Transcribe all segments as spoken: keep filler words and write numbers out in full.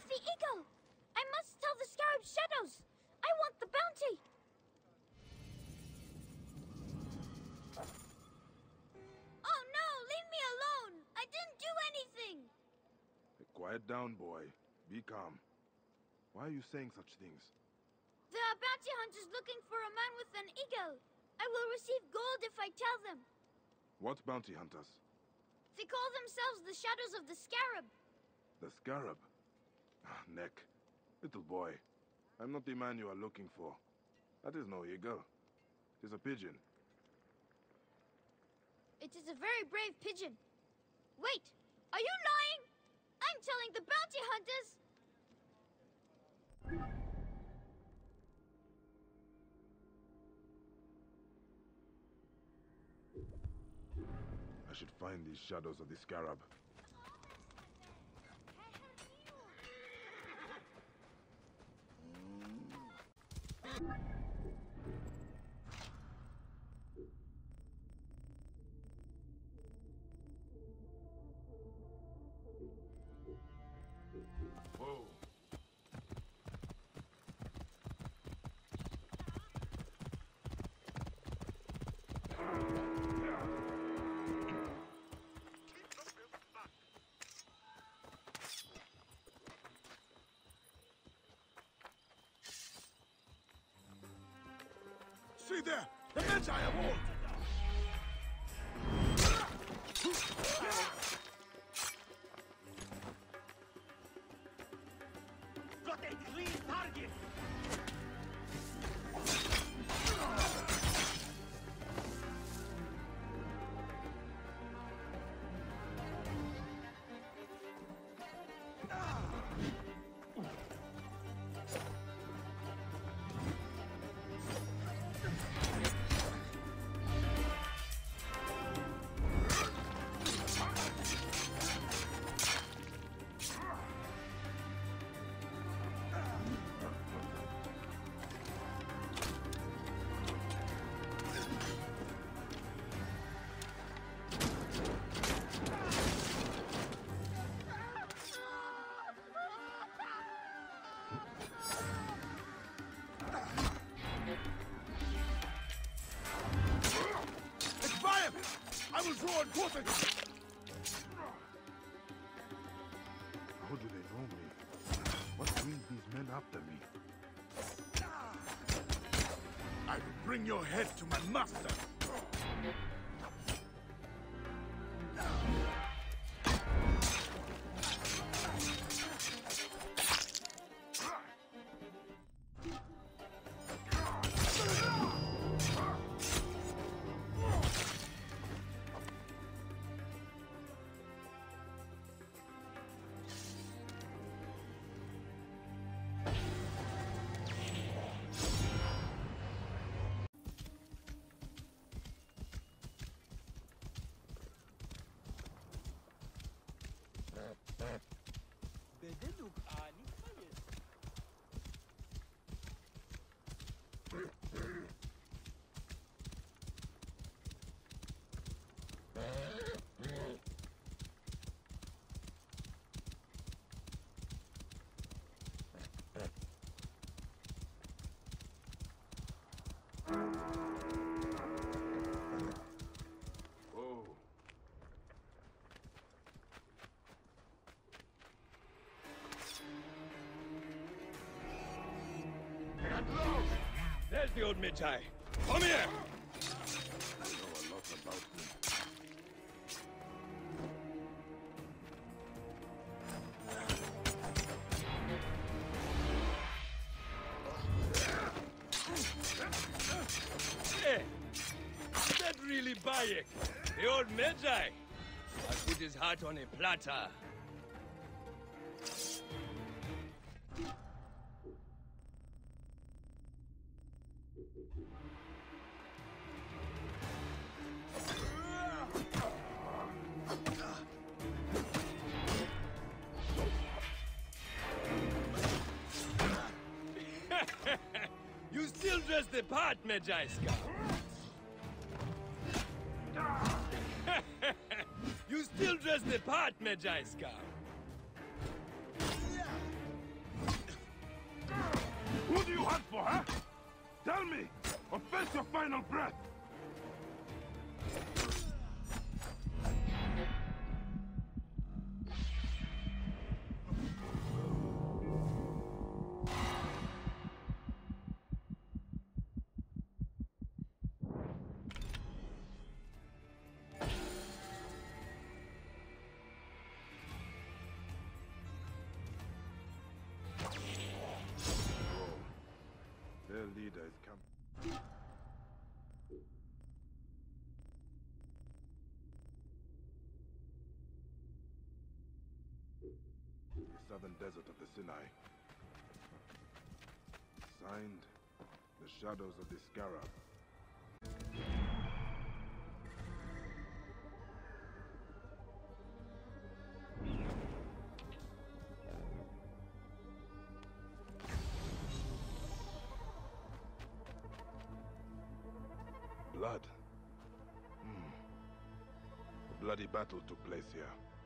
the eagle! I must tell the Scarab Shadows! I want the bounty! Oh no! Leave me alone! I didn't do anything! Quiet down, boy. Be calm. Why are you saying such things? There are bounty hunters looking for a man with an eagle. I will receive gold if I tell them. What bounty hunters? They call themselves the Shadows of the Scarab. The Scarab? Ah, Neck. Little boy, I'm not the man you are looking for. That is no eagle. It is a pigeon. It is a very brave pigeon. Wait, are you lying? I'm telling the bounty hunters! I should find these Shadows of the Scarab. Whoa. See there! The Magi of old! Got a clean target! I will draw and quarter! How do they know me? What brings these men after me? I will bring your head to my master! بدلوك آني خير Oh. There's the old Magi. Come here! I know a lot about me. Hey! Is that really Bayek? The old Magi? I put his heart on a platter. You still dress the part, Magi Scout. You still dress the part, Magi Scout. Who do you hunt for, huh? Tell me, or face your final breath! Their leader is coming. The southern desert of the Sinai. Signed, the shadows of the Scarab. Blood. Hmm. A bloody battle took place here.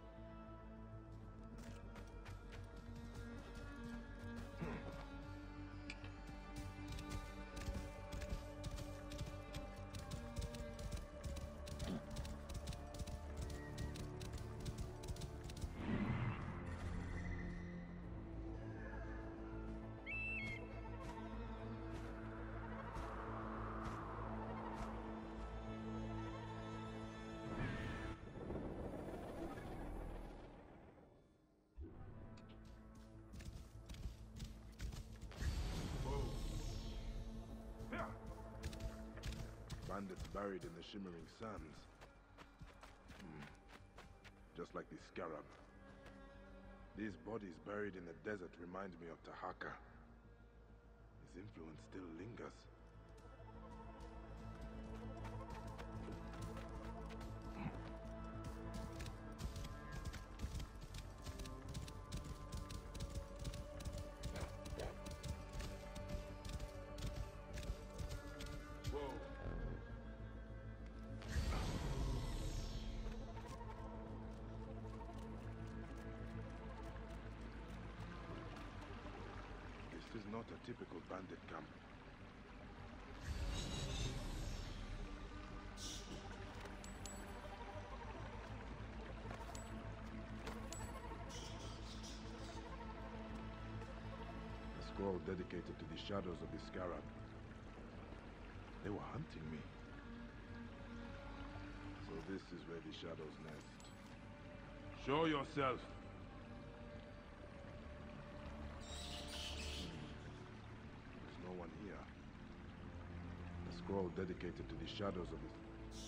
Bandits buried in the shimmering sands. Hmm. Just like the Scarab. These bodies buried in the desert remind me of Tahaka. His influence still lingers. This is not a typical bandit camp. A scroll dedicated to the shadows of the Scarab. They were hunting me. So this is where the shadows nest. Show yourself! Scroll dedicated to the shadows of the...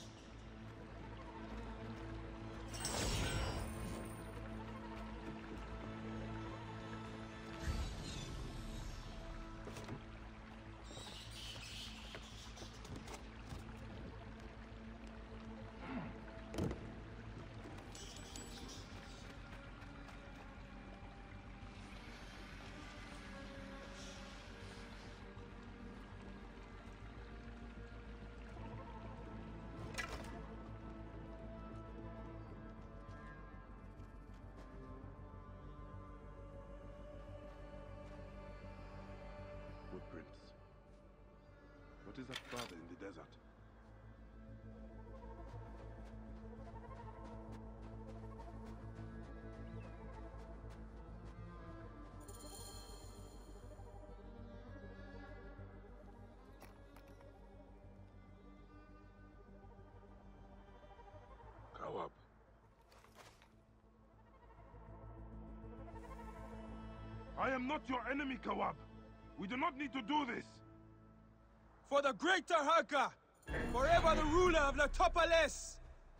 Footprints. What is that father in the desert? Kawab. I am not your enemy, Kawab. We do not need to do this! For the great Tahaka! Forever the ruler of Letopolis!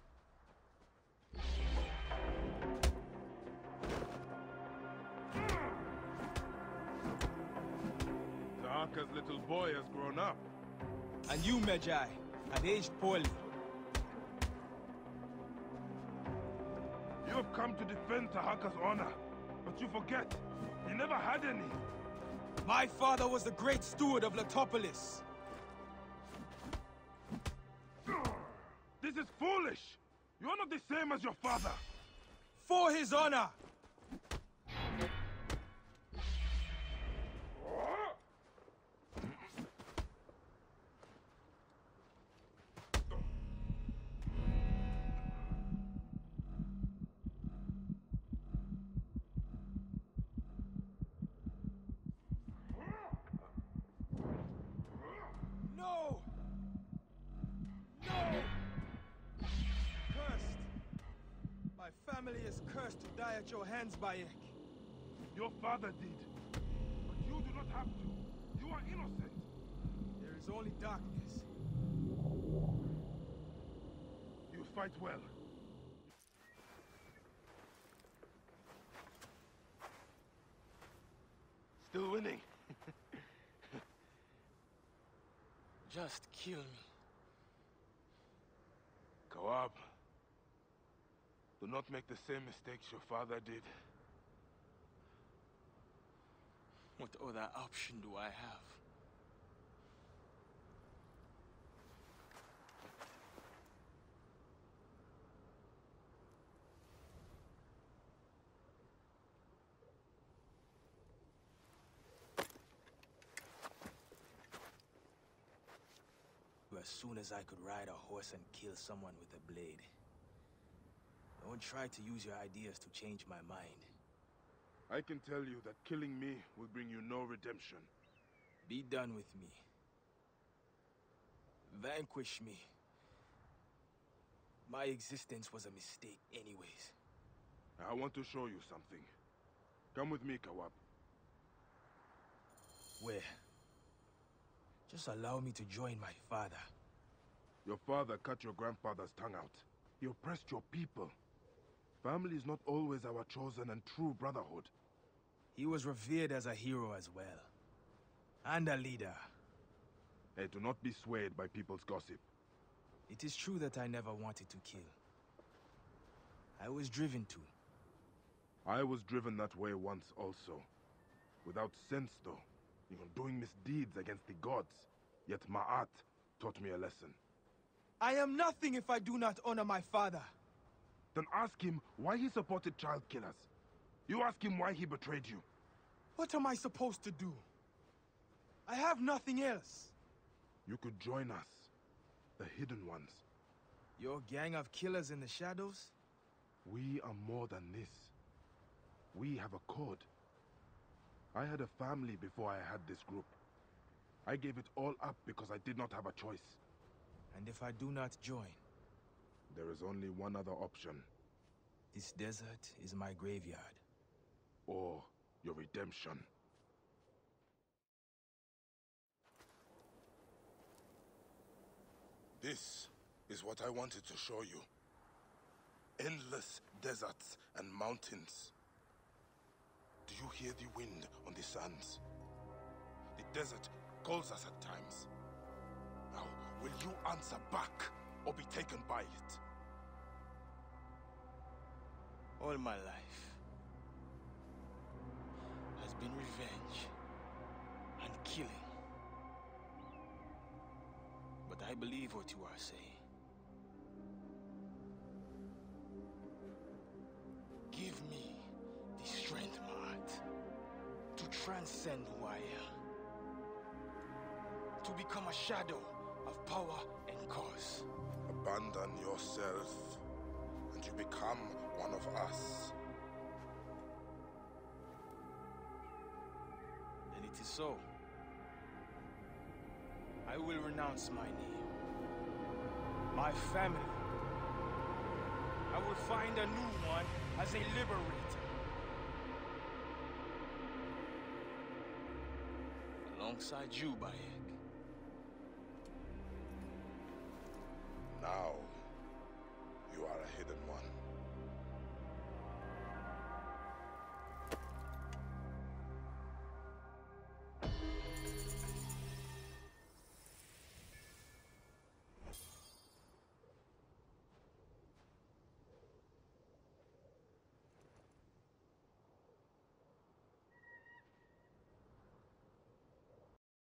Tahaka's little boy has grown up. And you, Medjay, had aged poorly. You have come to defend Tahaka's honor, but you forget, he never had any. My father was the great steward of Letopolis. This is foolish! You are not the same as your father! For his honor! is cursed to die at your hands, Bayek. Your father did. But you do not have to. You are innocent. There is only darkness. You fight well. Still winning. Just kill me. Kawab. Do not make the same mistakes your father did. What other option do I have? As soon as I could ride a horse and kill someone with a blade. Don't try to use your ideas to change my mind. I can tell you that killing me will bring you no redemption. Be done with me. Vanquish me. My existence was a mistake anyways. I want to show you something. Come with me, Kawab. Where? Just allow me to join my father. Your father cut your grandfather's tongue out. He oppressed your people. Family is not always our chosen and true brotherhood. He was revered as a hero as well. And a leader. Hey, do not be swayed by people's gossip. It is true that I never wanted to kill. I was driven to. I was driven that way once also. Without sense, though. You know, doing misdeeds against the gods. Yet Ma'at taught me a lesson. I am nothing if I do not honor my father. Then ask him why he supported child killers. You ask him why he betrayed you. What am I supposed to do? I have nothing else. You could join us. The Hidden Ones. Your gang of killers in the shadows? We are more than this. We have a code. I had a family before I had this group. I gave it all up because I did not have a choice. And if I do not join? There is only one other option. This desert is my graveyard. Or your redemption. This is what I wanted to show you. Endless deserts and mountains. Do you hear the wind on the sands? The desert calls us at times. Now, will you answer back or be taken by it? All my life has been revenge and killing. But I believe what you are saying. Give me the strength, Ma'at, to transcend who I am. To become a shadow of power and cause. Abandon yourself, and you become one of us. Then it is so. I will renounce my name, my family. I will find a new one as a liberator. Alongside you, Bayek.